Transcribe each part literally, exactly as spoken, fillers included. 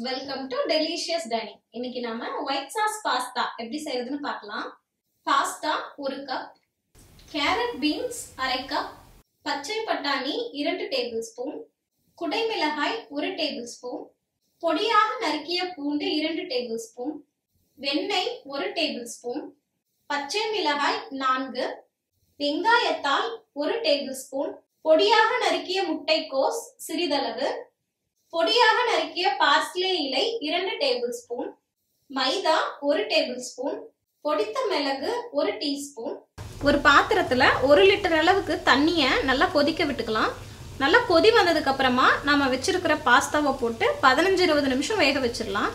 Welcome to delicious dining. இன்னைக்கு நாம white sauce pasta எப்படி செய்யறதுன்னு பார்க்கலாம். பாஸ்தா ஒரு கப், கேரட் பீன்ஸ் அரை கப், பச்சை பட்டாணி இரண்டு டேபிள் ஸ்பூன், குடைமிளகாய் ஒரு டேபிள் ஸ்பூன், பொடியாக நறுக்கிய பூண்டு இரண்டு டேபிள் ஸ்பூன், வெண்ணெய் ஒரு டேபிள் ஸ்பூன், பச்சை மிளகாய் நான்கு, வெங்காயத்தால் ஒரு டேபிள் ஸ்பூன், பொடியாக நறுக்கிய முட்டைக்கோஸ் சிறிதளவு, பொடியாக நறுக்கிய பார்ஸ்லே இலை இரண்டு டேபிள் ஸ்பூன், மைதா ஒரு டேபிள் ஸ்பூன், பொடித்த மிளகு ஒரு டீஸ்பூன். ஒரு பாத்திரத்துல ஒரு லிட்டர் அளவுக்கு தண்ணியை நல்லா கொதிக்க விட்டுக்கலாம். நல்லா கொதி வந்ததுக்கு அப்புறமா நம்ம வச்சிருக்கிற பாஸ்தாவை போட்டு பதினஞ்சு இருபது நிமிஷம் வேக வச்சிடலாம்.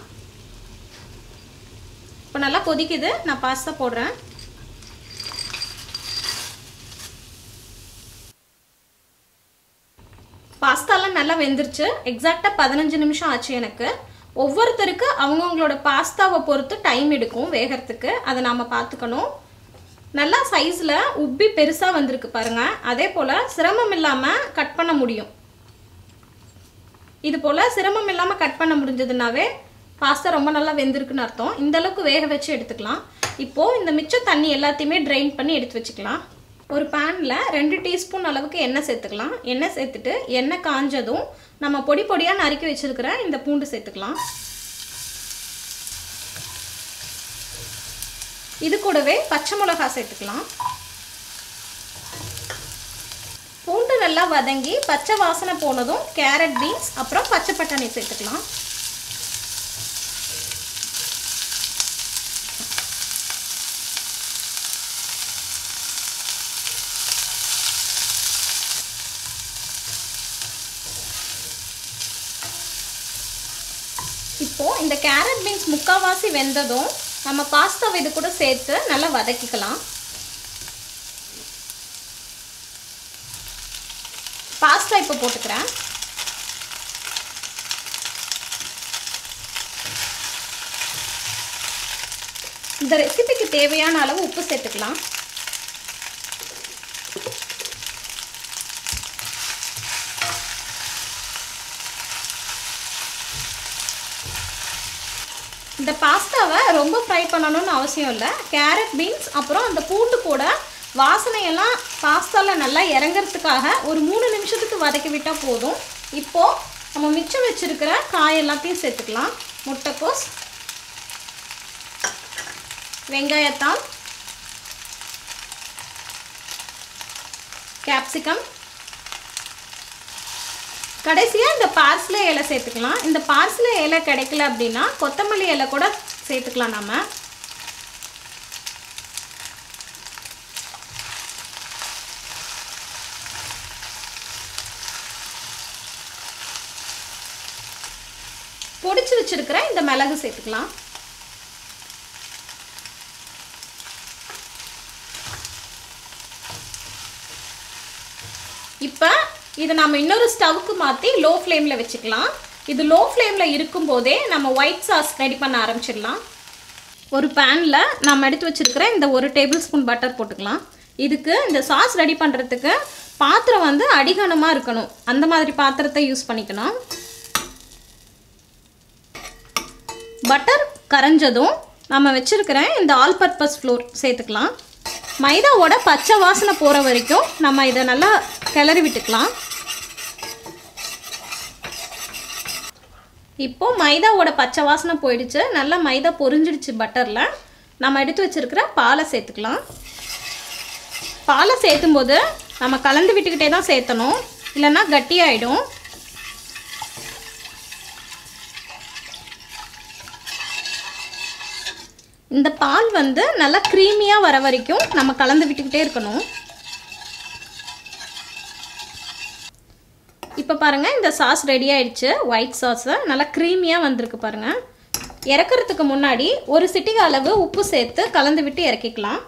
இப்போ நல்லா கொதிக்குது, நான் பாஸ்தா போடுறேன். பாஸ்தாலாம் நல்லா வெந்துருச்சு. எக்ஸாக்டாக பதினஞ்சு நிமிஷம் ஆச்சு எனக்கு. ஒவ்வொருத்தருக்கு அவங்கவுங்களோட பாஸ்தாவை பொறுத்து டைம் எடுக்கும் வேகிறதுக்கு, அதை நாம் பார்த்துக்கணும். நல்லா சைஸில் உப்பி பெருசாக வந்திருக்கு பாருங்கள். அதே போல் சிரமம் இல்லாமல் கட் பண்ண முடியும். இது போல் சிரமம் இல்லாமல் கட் பண்ண முடிஞ்சதுனாவே பாஸ்தா ரொம்ப நல்லா வெந்திருக்குன்னு அர்த்தம். இந்தளவுக்கு வேக வச்சு எடுத்துக்கலாம். இப்போது இந்த மிச்ச தண்ணி எல்லாத்தையுமே ட்ரைன் பண்ணி எடுத்து வச்சுக்கலாம். ஒரு பேனில் ரெண்டு டீஸ்பூன் அளவுக்கு எண்ணெய் சேர்த்துக்கலாம். எண்ணெய் சேர்த்துட்டு எண்ணெய் காஞ்சதும் நம்ம பொடி பொடியாக நறுக்கி வச்சுருக்கிற இந்த பூண்டு சேர்த்துக்கலாம். இது கூடவே பச்சை மிளகாய் சேர்த்துக்கலாம். பூண்டு நல்லா வதங்கி பச்சை வாசனை போனதும் கேரட் பீன்ஸ் அப்புறம் பச்சை பட்டாணி சேர்த்துக்கலாம். இப்போ இந்த கேரட் பீன்ஸ் முக்கால்வாசி வெந்ததும் நம்ம பாஸ்தாவை இது கூட சேர்த்து நல்லா வதக்கிக்கலாம். பாஸ்தா இப்போ போட்டுக்கிறேன். இந்த ரெசிபிக்கு தேவையான அளவு உப்பு சேர்த்துக்கலாம். இந்த பாஸ்தாவை ரொம்ப ஃப்ரை பண்ணணும்னு அவசியம் இல்லை. கேரட் பீன்ஸ் அப்புறம் அந்த பூண்டு கூட வாசனையெல்லாம் பாஸ்தாவில் நல்லா இறங்கிறதுக்காக ஒரு மூணு நிமிஷத்துக்கு வதக்கி விட்டால் போதும். இப்போது நம்ம மிச்சம் வச்சுருக்கிற காய் எல்லாத்தையும் சேர்த்துக்கலாம். முட்டைக்கோஸ், வெங்காயத்தாள், கேப்சிகம், கடைசியாக இந்த பார்ஸ்லே இலை சேர்த்துக்கலாம். இந்த பார்ஸ்லே இலை கிடைக்கல அப்படின்னா கொத்தமல்லி இலை கூட சேர்த்துக்கலாம். நம்ம பொடிச்சு வச்சிருக்கிற இந்த மிளகு சேர்த்துக்கலாம். இப்போ இதை நம்ம இன்னொரு ஸ்டவ்வுக்கு மாற்றி லோ ஃப்ளேமில் வச்சுக்கலாம். இது லோ ஃப்ளேமில் இருக்கும்போதே நம்ம ஒயிட் சாஸ் ரெடி பண்ண ஆரம்பிச்சிடலாம். ஒரு பேனில் நம்ம எடுத்து வச்சுருக்கிற இந்த ஒரு டேபிள் ஸ்பூன் பட்டர் போட்டுக்கலாம். இதுக்கு இந்த சாஸ் ரெடி பண்ணுறதுக்கு பாத்திரம் வந்து அடிகனமாக இருக்கணும். அந்த மாதிரி பாத்திரத்தை யூஸ் பண்ணிக்கணும். பட்டர் கரைஞ்சதும் நம்ம வச்சுருக்கிற இந்த ஆல் பர்பஸ் ஃப்ளோர் சேர்த்துக்கலாம். மைதாவோட பச்சை வாசனை போகிற வரைக்கும் நம்ம இதை நல்லா கிளறி விட்டுக்கலாம். இப்போது மைதாவோட பச்சை வாசனை போயிடுச்சு. நல்லா மைதா பொரிஞ்சிடுச்சு பட்டரில். நம்ம எடுத்து வச்சுருக்கிற பாலை சேர்த்துக்கலாம். பாலை சேர்த்தும் போது நம்ம கலந்து விட்டுக்கிட்டே தான் சேர்த்தணும், இல்லைன்னா கட்டியாயிடும். இந்த பால் வந்து நல்லா க்ரீமியாக வர வரைக்கும் நம்ம கலந்து விட்டுக்கிட்டே இருக்கணும். இப்போ பாருங்கள், இந்த சாஸ் ரெடி ஆயிடுச்சு. ஒயிட் சாஸு நல்லா க்ரீமியாக வந்திருக்கு பாருங்கள். இறக்கிறதுக்கு முன்னாடி ஒரு சிட்டிகை அளவு உப்பு சேர்த்து கலந்து விட்டு இறக்கிக்கலாம்.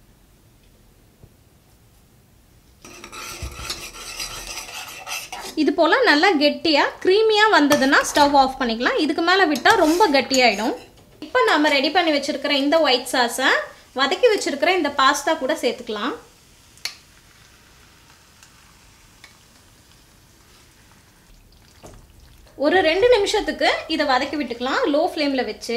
இது போல் நல்லா கெட்டியாக க்ரீமியாக வந்ததுன்னா ஸ்டவ் ஆஃப் பண்ணிக்கலாம். இதுக்கு மேலே விட்டால் ரொம்ப கட்டியாயிடும். இப்போ நம்ம ரெடி பண்ணி வச்சுருக்கிற இந்த ஒயிட் சாஸை வதக்கி வச்சுருக்கிற இந்த பாஸ்தா கூட சேர்த்துக்கலாம். ஒரு ரெண்டு நிமிஷத்துக்கு இதை வதக்கி விட்டுக்கலாம் லோ ஃப்ளேமில் வச்சு.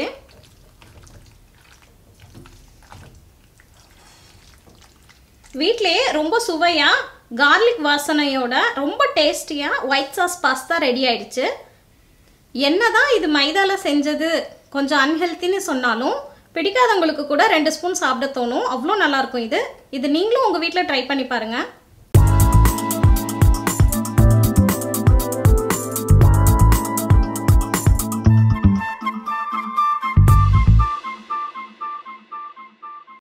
வீட்டிலேயே ரொம்ப சுவையாக கார்லிக் வாசனையோட ரொம்ப டேஸ்டியாக ஒயிட் சாஸ் பாஸ்தா ரெடி ஆயிடுச்சு. என்னதான் இது மைதாவில் செஞ்சது கொஞ்சம் அன்ஹெல்த்தின்னு சொன்னாலும் பிடிக்காதவங்களுக்கு கூட ரெண்டு ஸ்பூன் சாப்பிட தோணும். அவ்வளோ நல்லாயிருக்கும் இது. இது நீங்களும் உங்கள் வீட்டில் ட்ரை பண்ணி பாருங்கள்.